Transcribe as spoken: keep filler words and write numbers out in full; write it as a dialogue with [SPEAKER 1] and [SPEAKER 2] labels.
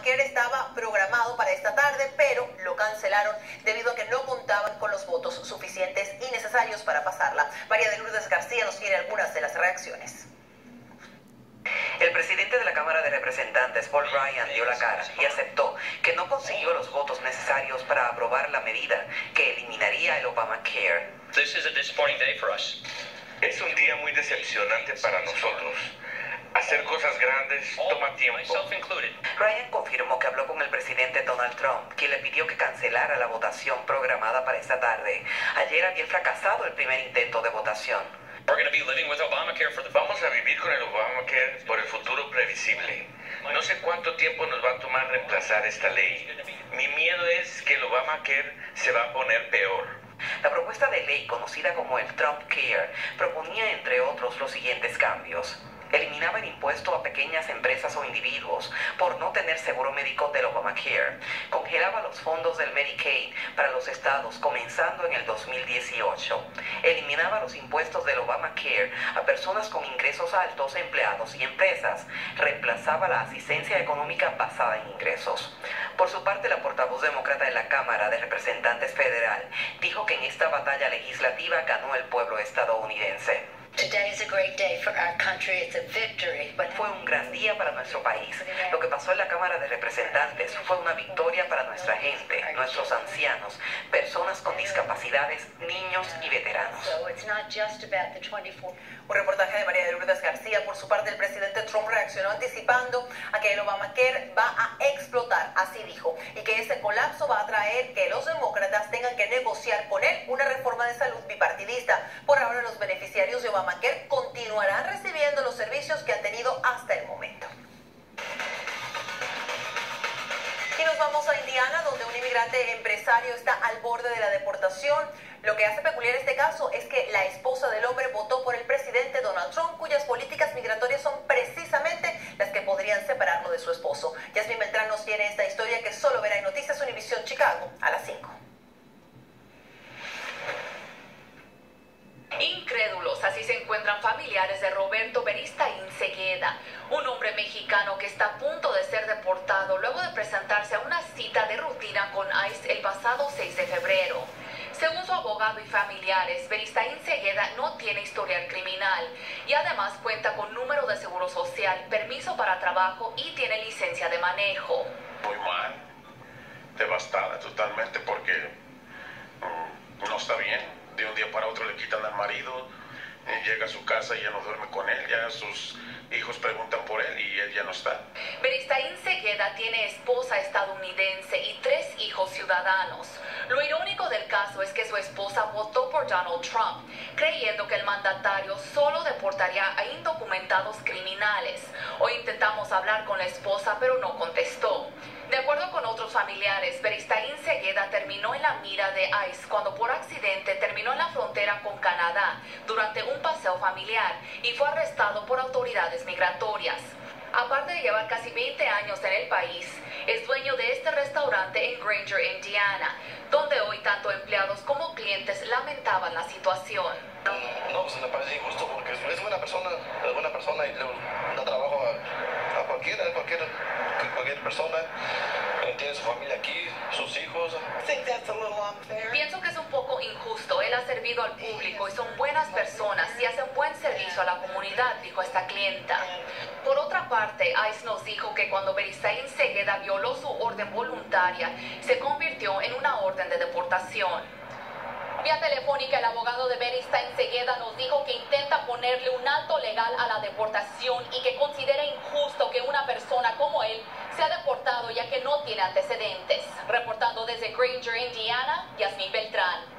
[SPEAKER 1] Obamacare estaba programado para esta tarde, pero lo cancelaron debido a que no contaban con los votos suficientes y necesarios para pasarla. María de Lourdes García nos tiene algunas de las reacciones.
[SPEAKER 2] El presidente de la Cámara de Representantes, Paul Ryan, dio la cara y aceptó que no consiguió los votos necesarios para aprobar la medida que eliminaría el Obamacare.
[SPEAKER 3] This is a disappointing day for us.
[SPEAKER 4] Es un día muy decepcionante para nosotros. Hacer cosas grandes toma tiempo.
[SPEAKER 3] Myself included.
[SPEAKER 2] Ryan confirmó que habló con el presidente Donald Trump, quien le pidió que cancelara la votación programada para esta tarde. Ayer había fracasado el primer intento de votación.
[SPEAKER 3] We're going to be living with Obamacare for the...
[SPEAKER 4] Vamos a vivir con el Obamacare por el futuro previsible. No sé cuánto tiempo nos va a tomar reemplazar esta ley. Mi miedo es que el Obamacare se va a poner peor.
[SPEAKER 2] La propuesta de ley, conocida como el Trump Care, proponía, entre otros, los siguientes cambios. Eliminaba el impuesto a pequeñas empresas o individuos por no tener seguro médico del Obamacare. Congelaba los fondos del Medicaid para los estados comenzando en el dos mil dieciocho. Eliminaba los impuestos del Obamacare a personas con ingresos altos, empleados y empresas. Reemplazaba la asistencia económica basada en ingresos. Por su parte, la portavoz demócrata en la Cámara de Representantes Federal dijo que en esta batalla legislativa ganó el pueblo estadounidense.
[SPEAKER 5] Today is a great day for our country. It's a victory. But
[SPEAKER 2] Fue un gran día para nuestro país. Lo que pasó en la Cámara de Representantes fue una victoria para nuestra gente, nuestros ancianos, personas con discapacidades, niños y veteranos.
[SPEAKER 5] so it's not just about the twenty-four.
[SPEAKER 1] Un reportaje de María de Lourdes García. Por su parte, el presidente Trump reaccionó anticipando a que el Obamacare va a explotar, así dijo, y que ese colapso va a traer que los demócratas tengan que negociar con él una reforma de salud bipartidista. Por ahora, los beneficiarios de Obamacare continuarán recibiendo los servicios que han tenido hasta el momento. Y nos vamos a Indiana, donde un inmigrante empresario está al borde de la deportación. Lo que hace peculiar este caso es que la esposa del hombre votó por el presidente Donald Trump, cuyas políticas migratorias son precisamente las que podrían separarlo de su esposo. Yasmín Beltrán nos tiene esta historia que solo verá en Noticias Univisión Chicago a las cinco.
[SPEAKER 6] Incrédulos, así se encuentran familiares de Roberto Beristain Segueda, un hombre mexicano que está a punto de ser deportado luego de presentarse a una cita de rutina con ICE el pasado seis de febrero. Según su abogado y familiares, Beristain Segueda no tiene historial criminal y además cuenta con número de seguro social, permiso para trabajo y tiene licencia de manejo.
[SPEAKER 7] Muy mal, devastada totalmente porque mm, no está bien. De un día para otro le quitan al marido, eh, llega a su casa y ya no duerme con él, ya sus hijos preguntan por él y él ya no está.
[SPEAKER 6] Beristain Segueda tiene esposa estadounidense y tres hijos ciudadanos. Lo irónico del caso es que su esposa votó por Donald Trump, creyendo que el mandatario solo deportaría a indocumentados criminales. Hoy intentamos hablar con la esposa, pero no contestó. De acuerdo con otros familiares, Beristain Segueda terminó en la mira de ICE cuando por accidente terminó en la frontera con Canadá durante un paseo familiar y fue arrestado por autoridades migratorias. Aparte de llevar casi veinte años en el país, es dueño de este restaurante en Granger, Indiana, donde hoy tanto empleados como clientes lamentaban la situación.
[SPEAKER 8] No, pues me parece injusto porque es buena persona, es buena persona y le da trabajo a, a cualquiera, cualquier, cualquier persona. Tiene su familia aquí, sus hijos.
[SPEAKER 6] Pienso que es un poco injusto. Él ha servido al público y son buenas personas y hacen buen servicio a la comunidad, dijo esta clienta. Por otra parte, ICE nos dijo que cuando Beristain Segueda violó su orden voluntaria, se convirtió en una orden de deportación. Vía telefónica, el abogado de Beristain Segueda nos dijo que intenta ponerle un alto legal a la deportación y que considera injusto que una persona como él sea deportado ya que no tiene antecedentes. Reportando desde Granger, Indiana, Yasmín Beltrán.